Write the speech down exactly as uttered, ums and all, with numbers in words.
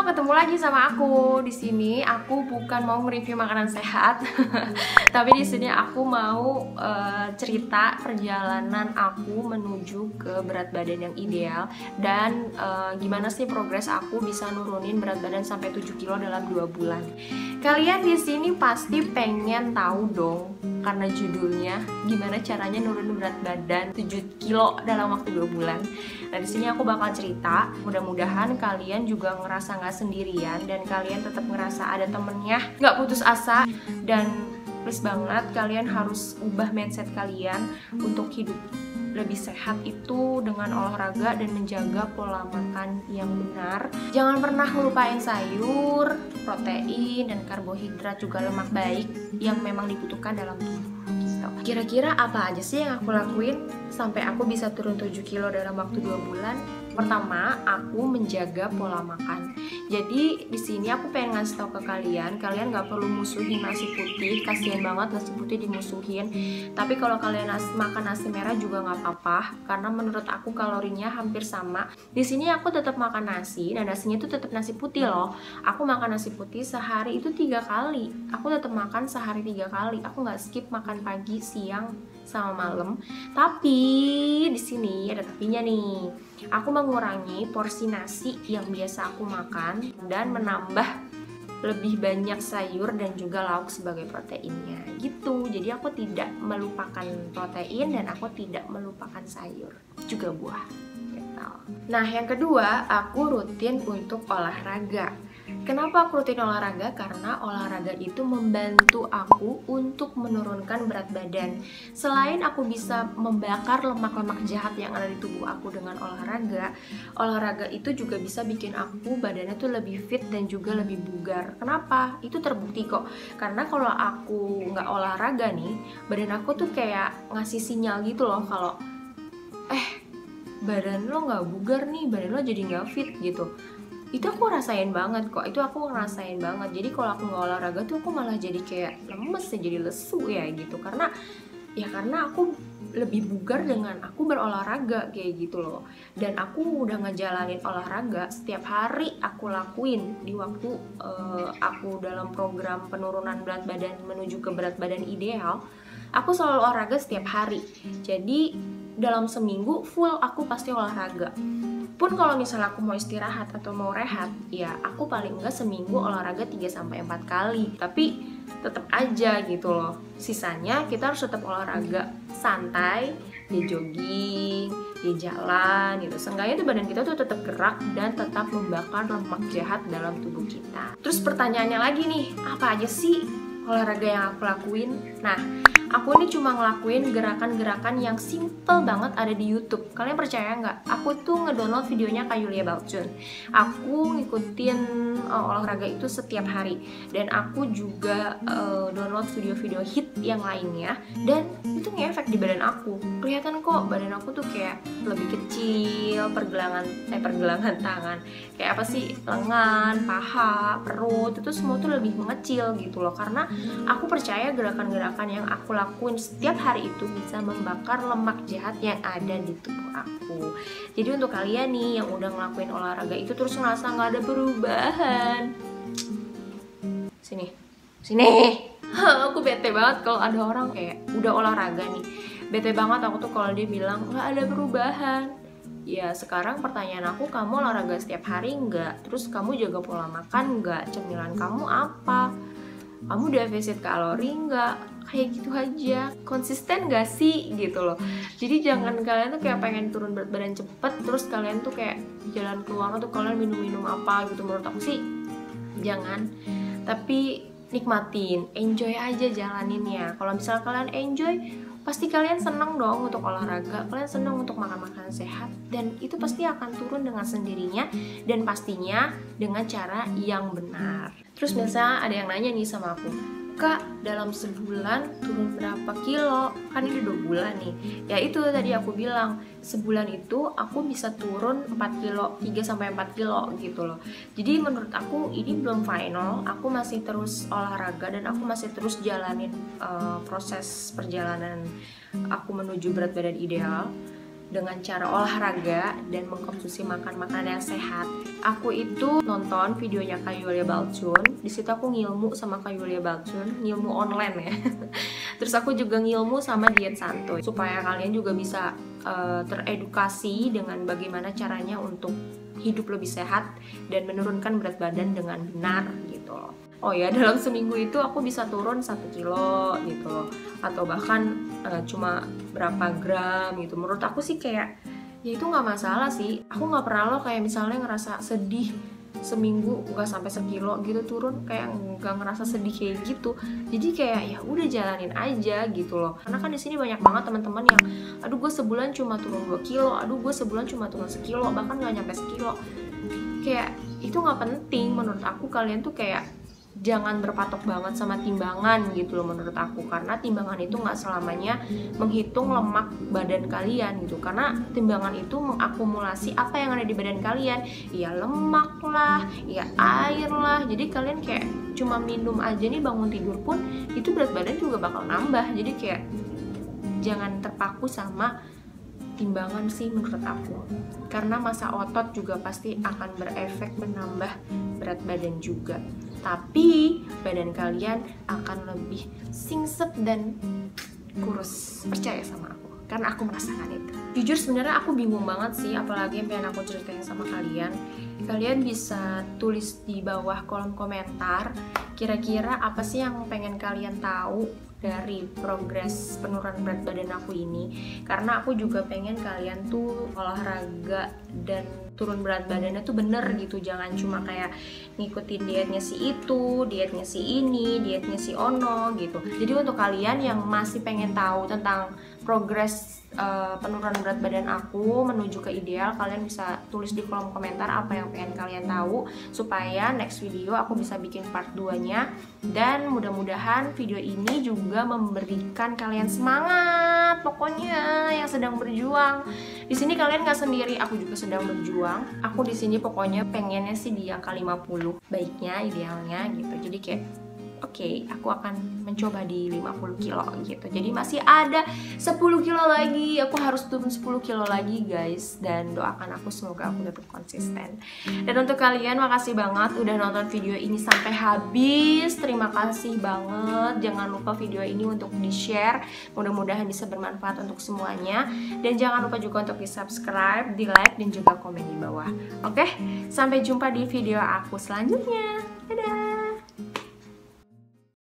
ketemu lagi sama aku. Di sini aku bukan mau mereview makanan sehat, tapi di sini aku mau uh, cerita perjalanan aku menuju ke berat badan yang ideal dan uh, gimana sih progres aku bisa nurunin berat badan sampai tujuh kilo dalam dua bulan. Kalian di sini pasti pengen tahu dong, karena judulnya gimana caranya nurunin berat badan tujuh kilo dalam waktu dua bulan. Nah, di sini aku bakal cerita. Mudah-mudahan kalian juga ngerasa nggak sendirian dan kalian tetap ngerasa ada temennya, nggak putus asa. Dan please banget kalian harus ubah mindset kalian untuk hidup lebih sehat itu dengan olahraga dan menjaga pola makan yang benar. Jangan pernah melupain sayur, protein, dan karbohidrat juga lemak baik yang memang dibutuhkan dalam tubuh. Kira-kira apa aja sih yang aku lakuin sampai aku bisa turun tujuh kilo dalam waktu dua bulan? Pertama, aku menjaga pola makan. Jadi di sini aku pengen ngasih tau ke kalian, kalian nggak perlu musuhin nasi putih. Kasian banget nasi putih dimusuhin. Tapi kalau kalian nas makan nasi merah juga nggak apa-apa, karena menurut aku kalorinya hampir sama. Di sini aku tetap makan nasi, dan nasinya itu tetap nasi putih loh. Aku makan nasi putih sehari itu tiga kali. Aku tetap makan sehari tiga kali. Aku nggak skip makan pagi, siang, sama malam. Tapi di sini ada tapinya nih. Aku mengurangi porsi nasi yang biasa aku makan dan menambah lebih banyak sayur dan juga lauk sebagai proteinnya gitu. Jadi aku tidak melupakan protein dan aku tidak melupakan sayur, juga buah gitu. Nah, yang kedua, aku rutin untuk olahraga. Kenapa aku rutin olahraga? Karena olahraga itu membantu aku untuk menurunkan berat badan. Selain aku bisa membakar lemak-lemak jahat yang ada di tubuh aku dengan olahraga, olahraga itu juga bisa bikin aku badannya tuh lebih fit dan juga lebih bugar. Kenapa? Itu terbukti kok. Karena kalau aku nggak olahraga nih, badan aku tuh kayak ngasih sinyal gitu loh kalau eh badan lo nggak bugar nih, badan lo jadi nggak fit gitu. Itu aku rasain banget kok, itu aku ngerasain banget. Jadi kalau aku nggak olahraga tuh aku malah jadi kayak lemes ya, jadi lesu ya gitu. Karena ya karena aku lebih bugar dengan aku berolahraga kayak gitu loh. Dan aku udah ngejalanin olahraga setiap hari aku lakuin di waktu uh, aku dalam program penurunan berat badan menuju ke berat badan ideal. Aku selalu olahraga setiap hari. Jadi dalam seminggu full aku pasti olahraga. Pun kalau misalnya aku mau istirahat atau mau rehat, ya aku paling enggak seminggu olahraga tiga sampai empat kali. Tapi tetap aja gitu loh. Sisanya kita harus tetap olahraga santai, ya jogging, ya jalan gitu. Seenggaknya tuh badan kita tuh tetap gerak dan tetap membakar lemak jahat dalam tubuh kita. Terus pertanyaannya lagi nih, apa aja sih olahraga yang aku lakuin? Nah, aku ini cuma ngelakuin gerakan-gerakan yang simple banget ada di YouTube. Kalian percaya nggak? Aku tuh ngedownload videonya Kak Yulia Balchun. Aku ngikutin uh, olahraga itu setiap hari. Dan aku juga uh, download video-video hit yang lainnya. Dan itu ngefek di badan aku. Kelihatan kok badan aku tuh kayak lebih kecil, pergelangan, eh pergelangan tangan. Kayak apa sih? Lengan, paha, perut, itu semua tuh lebih mengecil gitu loh. Karena aku percaya gerakan-gerakan yang aku lakuin setiap hari itu bisa membakar lemak jahat yang ada di tubuh aku. Jadi untuk kalian nih yang udah ngelakuin olahraga itu terus ngerasa nggak ada perubahan, sini, sini. Aku bete banget kalau ada orang kayak udah olahraga nih. Bete banget aku tuh kalau dia bilang nggak ada perubahan. Ya sekarang pertanyaan aku, kamu olahraga setiap hari nggak? Terus kamu jaga pola makan nggak? Cemilan kamu apa? Kamu defisit kalori nggak? Kayak gitu aja, konsisten gak sih gitu loh. Jadi jangan kalian tuh kayak pengen turun berat badan cepet, terus kalian tuh kayak jalan keluar tuh kalian minum-minum apa gitu. Menurut aku sih jangan, tapi nikmatin, enjoy aja jalaninnya. Kalau misalnya kalian enjoy, pasti kalian seneng dong untuk olahraga, kalian seneng untuk makan makanan sehat, dan itu pasti akan turun dengan sendirinya dan pastinya dengan cara yang benar. Terus biasa ada yang nanya nih sama aku, Kak, dalam sebulan turun berapa kilo? Kan ini dua bulan nih. Ya itu tadi aku bilang, sebulan itu aku bisa turun empat kilo, tiga sampai empat kilo gitu loh. Jadi menurut aku ini belum final, aku masih terus olahraga dan aku masih terus jalanin uh, proses perjalanan aku menuju berat badan ideal. dengan cara olahraga dan mengkonsumsi makan makanan yang sehat. Aku itu nonton videonya Kak Yulia Balchun. Di situ aku ngilmu sama Kak Yulia Balchun, ngilmu online ya. Terus aku juga ngilmu sama diet santuy supaya kalian juga bisa uh, teredukasi dengan bagaimana caranya untuk hidup lebih sehat dan menurunkan berat badan dengan benar gitu loh. Oh ya, dalam seminggu itu aku bisa turun satu kilo gitu loh, atau bahkan uh, cuma berapa gram gitu. Menurut aku sih kayak ya itu nggak masalah sih. Aku nggak pernah loh kayak misalnya ngerasa sedih seminggu nggak sampai sekilo gitu turun, kayak nggak ngerasa sedih kayak gitu. Jadi kayak ya udah jalanin aja gitu loh. Karena kan di sini banyak banget teman-teman yang aduh gue sebulan cuma turun dua kilo, aduh gue sebulan cuma turun sekilo, bahkan nggak nyampe sekilo. Kayak itu nggak penting menurut aku. Kalian tuh kayak jangan berpatok banget sama timbangan gitu loh menurut aku, karena timbangan itu nggak selamanya menghitung lemak badan kalian gitu, karena timbangan itu mengakumulasi apa yang ada di badan kalian, ya lemak lah, ya air lah. Jadi kalian kayak cuma minum aja nih bangun tidur pun itu berat badan juga bakal nambah. Jadi kayak jangan terpaku sama timbangan sih menurut aku, karena massa otot juga pasti akan berefek menambah berat badan juga, tapi badan kalian akan lebih singset dan kurus. Percaya sama aku, karena aku merasakan itu. Jujur sebenarnya aku bingung banget sih, apalagi yang pengen aku ceritain sama kalian. Kalian bisa tulis di bawah kolom komentar kira-kira apa sih yang pengen kalian tahu dari progres penurunan berat badan aku ini, karena aku juga pengen kalian tuh olahraga dan turun berat badannya tuh bener gitu, jangan cuma kayak ngikutin dietnya si itu, dietnya si ini, dietnya si ono gitu. Jadi untuk kalian yang masih pengen tahu tentang progres uh, penurunan berat badan aku menuju ke ideal, kalian bisa tulis di kolom komentar apa yang pengen kalian tahu, supaya next video aku bisa bikin part dua nya. Dan mudah-mudahan video ini juga memberikan kalian semangat, pokoknya yang sedang berjuang. Di sini kalian nggak sendiri, aku juga sedang berjuang. Aku di sini pokoknya pengennya sih di angka lima puluh, baiknya, idealnya gitu. Jadi kayak oke, okay, aku akan mencoba di lima puluh kilo gitu. Jadi masih ada sepuluh kilo lagi. Aku harus turun sepuluh kilo lagi guys. Dan doakan aku semoga aku dapat konsisten. Dan untuk kalian makasih banget udah nonton video ini sampai habis. Terima kasih banget. Jangan lupa video ini untuk di share. Mudah-mudahan bisa bermanfaat untuk semuanya. Dan jangan lupa juga untuk di subscribe, di like, dan juga komen di bawah. Oke, okay? Sampai jumpa di video aku selanjutnya.